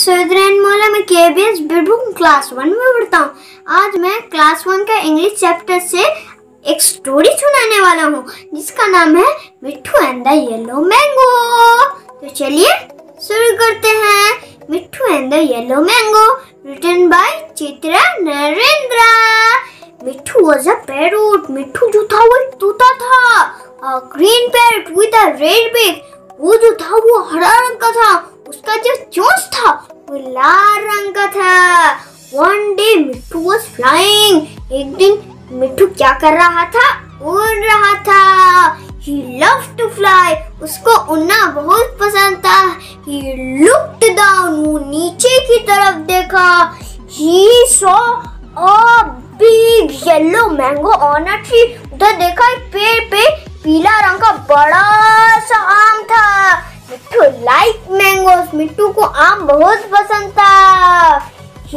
सुरेंद्र मौला। मैं KBS Birbhum class 1 में पढ़ता हूँ। आज मैं क्लास 1 का इंग्लिश चैप्टर से एक स्टोरी सुनाने वाला हूँ जिसका नाम है मिट्ठू एंड द येलो मैंगो। तो चलिए शुरू करते हैं। Mitthu and the yellow mango, written by Chitra Narendra. Mitthu was a parrot. मिट्ठू जो था वो एक तोता था। A green parrot with a red beak. वो जो था वो हरा रंग का था। उसका जो चोंच था वो लाल रंग का था। One day Mitthu was flying। एक दिन मिट्ठू क्या कर रहा था? उड़ रहा था। He loved to fly। उसको उड़ना बहुत पसंद था। He looked down। वो नीचे की तरफ देखा। He saw a big yellow mango on a tree। उधर देखा एक पेड़ पे पीला रंग का बड़ा सा आम था। मिट्ठू लाइक मैंगोस। मिट्ठू को आम बहुत पसंद था।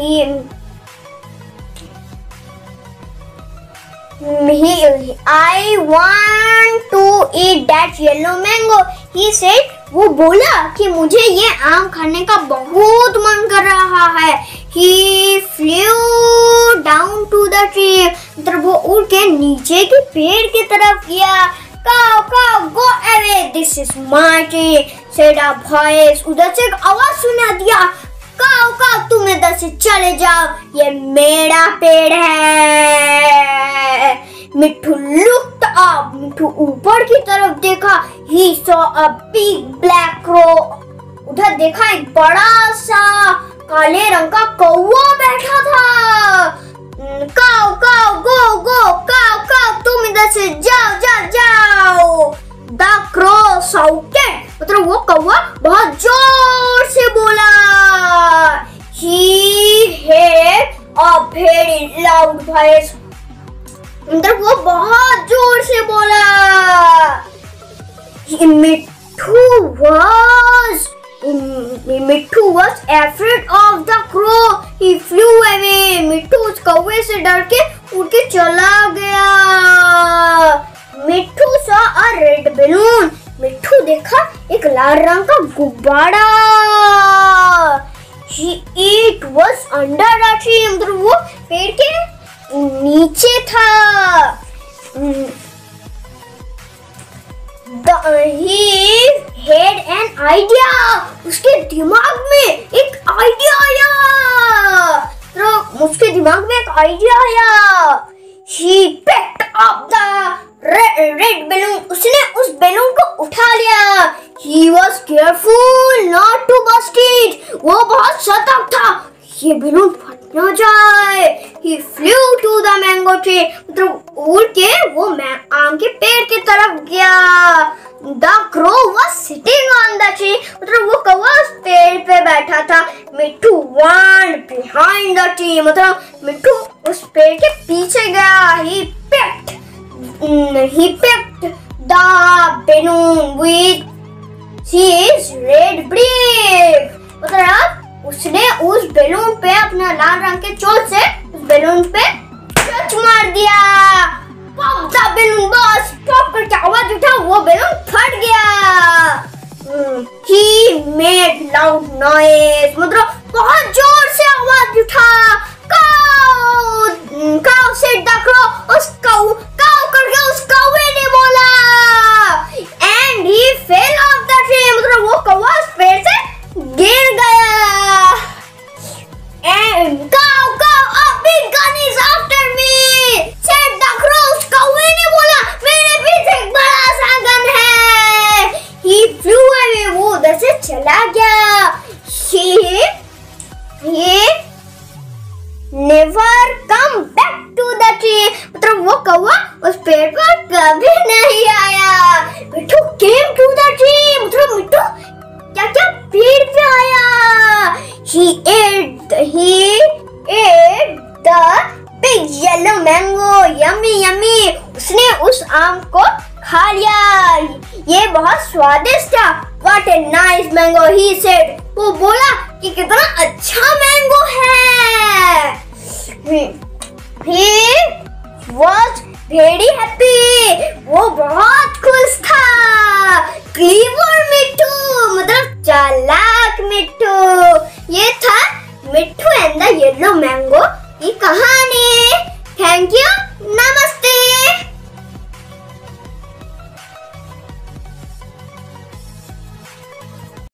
I want to eat that yellow mango। He said। वो बोला कि मुझे ये आम खाने का बहुत मन कर रहा है। He flew down to the tree। मतलब वो उड़ के नीचे के पेड़ की तरफ गया। Cow, cow, go away, this is my tree, said a voice। उधर से एक आवाज सुना दिया। Cow, cow, तुम इधर से चले जाओ, ये मेरा पेड़ है। मिट्ठू looked up। मिट्ठू ऊपर की तरफ देखा। He saw a big black crow। उधर देखा एक बड़ा सा काले रंग का कौवा बैठा था। काऊ काऊ गो गो, काऊ काऊ तुम इधर से जाओ जाओ जाओ। The crow shouted। मतलब वो कौवा बहुत जोर से बोला। He had a very loud voice। मतलब वो बहुत जोर से बोला। मिट्ठू was afraid of the crow। He flew away। मिट्ठू उस कौवे से डर के उड़ के चला गया। मिट्ठू saw a red balloon। मिट्ठू देखा एक लाल रंग का गुब्बारा। It was under a tree। मतलब वो पेड़ के नीचे था। He had an idea। उसके दिमाग में एक आइडिया आया। तो उसके दिमाग में एक आइडिया आया। He picked up the red balloon। उसने उस बैलून को उठा लिया। He was careful not to burst it। वो बहुत सतर्क था ये बैलून फट न जाए। He flew to the mango tree। मतलब उड़ के वो आम के पेड़ की तरफ गया। The crow was sitting on the tree। मतलब वो कौवा उस पेड़ पे बैठा था। मिट्ठू went behind the tree। मतलब मिट्ठू उस पेड़ के पीछे गया। He picked the balloon with his red beak। मतलब उसने उस बैलून पे अपना लाल रंग के चोंच से उस बैलून पे टच मार दिया। पॉप द बैलून बस। पॉप करके आवाज उठा, वो बैलून फट गया। He made loud noise। मतलब बहुत जोर से आवाज उठा। Cow, cow said the crow। उस काऊ करके उस कौवे ने बोला। And he fell off the tree। मतलब वो कौवा उस पेड़ से गिर गया। And cow, a big gun is after me, said the crow। उस कौवे ने बोला मेरे पीछे एक बड़ा सा गन है। He flew away। वो उधर से चला गया। He never come back to the tree। मतलब वो कौवा उस पेड़ पर कभी नहीं आया। मिट्ठू came to the tree। मतलब मिट्ठू क्या क्या पेड़ पे आया। He ate the big yellow mango। Yummy yummy। उसने उस आम को खा लिया। ये बहुत स्वादिष्ट था। What a nice mango, he said। वो बोला कि कितना अच्छा मैंगो है। He was very happy। वो बहुत खुश था। Clever मिट्ठू मतलब चालाक मिट्ठू। ये था एंड द येलो मैंगो की कहानी। Thank you.